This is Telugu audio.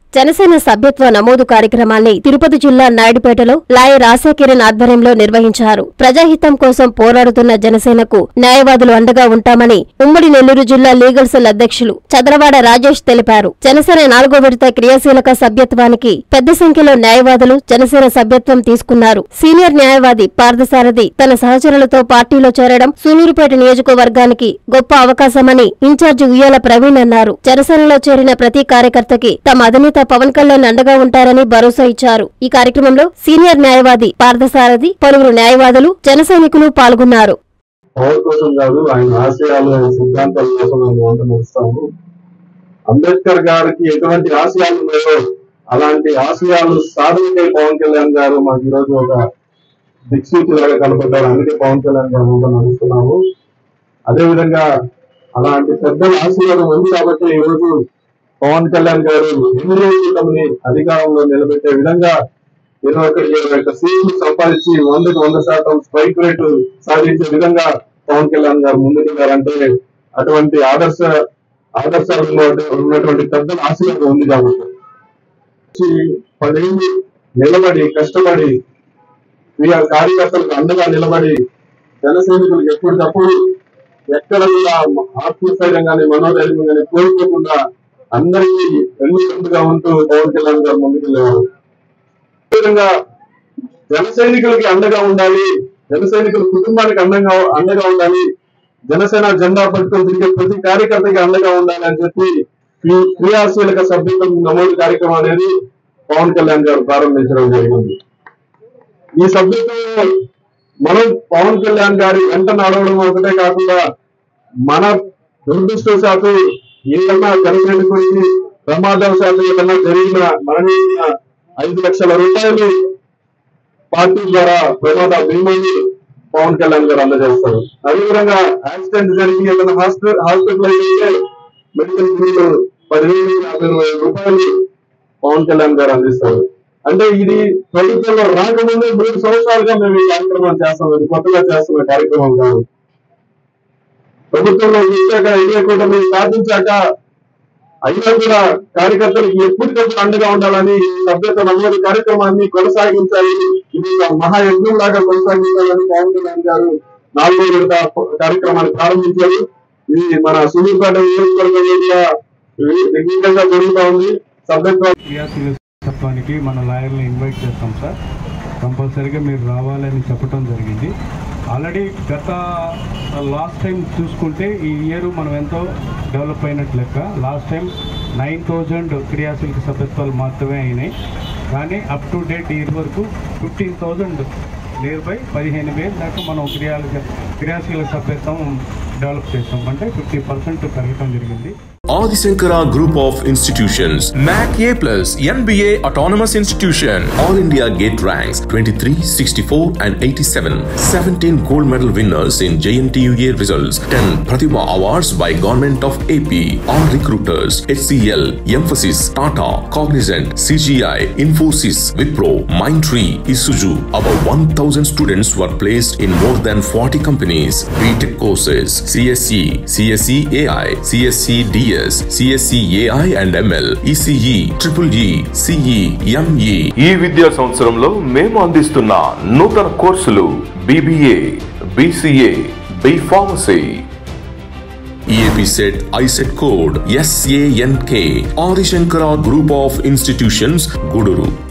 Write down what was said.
జనసేన సభ్యత్వ నమోదు కార్యక్రమాన్ని తిరుపతి జిల్లా నాయుడుపేటలో లాయర్ ఆశాకిరణ్ ఆధ్వర్యంలో నిర్వహించారు. ప్రజాహితం కోసం పోరాడుతున్న జనసేనకు న్యాయవాదులు అండగా ఉంటామని ఉమ్మడి నెల్లూరు జిల్లా లీగల్ సెల్ అధ్యక్షులు చదలవాడ రాజేష్ తెలిపారు. జనసేన 4వ విడత క్రియాశీలక సభ్యత్వానికి పెద్ద సంఖ్యలో న్యాయవాదులు జనసేన సభ్యత్వం తీసుకున్నారు. సీనియర్ న్యాయవాది పార్థసారథి తన సహచరులతో పార్టీలో చేరడం సూలూరుపేట నియోజకవర్గానికి గొప్ప అవకాశమని ఇన్ఛార్జి ఉయ్యాల ప్రవీణ్ అన్నారు. జనసేనలో చేరిన ప్రతి కార్యకర్తకి తమ అధినేత పవన్ కళ్యాణ్ అండగా ఉంటారని భరోసా ఇచ్చారు. ఈ కార్యక్రమంలో సీనియర్ న్యాయవాది పార్థసారథి, పలువురు న్యాయవాదులు, జన సైనికులు పాల్గొన్నారు. అంబేద్కర్ గారికి ఎటువంటి ఆశయాలు ఉన్నాయో అలాంటి ఆశయాలు సాధనకై పవన్ కళ్యాణ్ గారు మాకు ఈరోజు ఒక దిక్సూచిలాగా కనపడ్డారు. అందుకే పవన్ కళ్యాణ్ గారు నడుస్తున్నాము. అదేవిధంగా అలాంటి పెద్దల ఆశీర్వాదం ఉంది కాబట్టి ఈరోజు పవన్ కళ్యాణ్ గారు ఎన్ని అధికారంలో నిలబెట్టే విధంగా 21 సీట్లు సంపాదించి 100% స్ట్రైక్ రేటు సాధించే విధంగా పవన్ కళ్యాణ్ గారు ముందుకెళ్లారంటే అటువంటి ఆదర్శాలు ఉన్నటువంటి పెద్దల ఆశీర్వాదం ఉంది కాబట్టి 10 ఏళ్ళు నిలబడి కష్టపడి కార్యకర్తలకు అండగా నిలబడి జనసైనికులకు ఎప్పటికప్పుడు ఎక్కడ కూడా ఆత్మస్థైర్యం కానీ మనోధైర్యం కానీ కోల్పోకుండా అందరికీ ఎన్నికగా ఉంటూ పవన్ కళ్యాణ్ గారు ముందుకెళ్ళేవారు. అదేవిధంగా జన సైనికులకి అండగా ఉండాలి, జన సైనికుల కుటుంబానికి అండగా ఉండాలి, జనసేన జెండా పట్టుకొని తిరిగే ప్రతి కార్యకర్తకి అండగా ఉండాలి అని చెప్పి ఈ క్రియాశీలక సభ్యత్వం నమోదు కార్యక్రమం అనేది పవన్ కళ్యాణ్ గారు ప్రారంభించడం జరిగింది. ఈ సభ్యత్వంలో మనం పవన్ కళ్యాణ్ గారి వెంట నడవడం ఒకటే కాకుండా మన దురదృష్టవశాత్తు ఏదన్నా జనసైనికుడికి ప్రమాదవశాత్తు ఏదన్నా జరిగిన మరణించిన 5 లక్షల రూపాయలు పార్టీ ద్వారా ప్రమాద బీమాని పవన్ కళ్యాణ్ గారు అందజేస్తారు. అదేవిధంగా యాక్సిడెంట్ జరిగి ఏదైనా హాస్పిటల్ అయితే మెడికల్ బిల్లు 10,050 రూపాయలు పవన్ కళ్యాణ్ గారు అందిస్తారు. అంటే ఇది ప్రభుత్వంలో రాకముందు 3 సంవత్సరాలుగా మేము ఈ కార్యక్రమం చేస్తాం. ఇది కొత్తగా చేస్తున్న కార్యక్రమం కాదు. ప్రభుత్వంలో వచ్చాక ఇదే కూటమి సాధించాక అయినా కూడా కార్యకర్తలకు ఎప్పటికప్పుడు అండగా ఉండాలని సభ్యత్వ నమోదు కార్యక్రమాన్ని కొనసాగించాలి. ఇది మహాయజ్ఞం లాగా కొనసాగించాలని పవన్ కళ్యాణ్ గారు 4వ విడత కార్యక్రమాన్ని ప్రారంభించారు. ఇది మన సూలూరుపేట నియోజకవర్గంలో నిర్ణీతంగా జరుగుతూ ఉంది. సభ్యత్వానికి మన లాయర్ని ఇన్వైట్ చేస్తాం సార్. కంపల్సరీగా మీరు రావాలని చెప్పడం జరిగింది. ఆల్రెడీ లాస్ట్ టైం చూసుకుంటే ఈ ఇయర్ మనం ఎంతో డెవలప్ అయినట్టు లెక్క. లాస్ట్ టైం 9,000 క్రియాశీలక సభ్యత్వాలు మాత్రమే అయినాయి. కానీ అప్ టు డేట్ ఇయర్ వరకు 15,000 నియర్ బై 15,000 దాకా మనం క్రియాశీలక సభ్యత్వం డెవలప్ చేస్తాం. అంటే 50% పెరగడం జరిగింది. Adi Shankara Group of Institutions, MAC A+, NBA Autonomous Institution, All India Gate Ranks 23, 64 and 87, 17 gold medal winners in JNTUA results, 10 Pratibha Awards by Government of AP, all recruiters, HCL, Emphasis, Tata, Cognizant, CGI, Infosys, Wipro, Mindtree, Isuzu. About 1,000 students were placed in more than 40 companies. BTech courses, CSE, CSE AI, CSE DS, CSE AI and ML, ECE, EEE, CE, ME. ఈ విద్యా సంవత్సరంలో మేము అందిస్తున్న నూతన కోర్సులు BBA, BCA, B Pharmacy, EAP Set, ISET Code, SANK, Adi Shankara Group of Institutions, Guduru.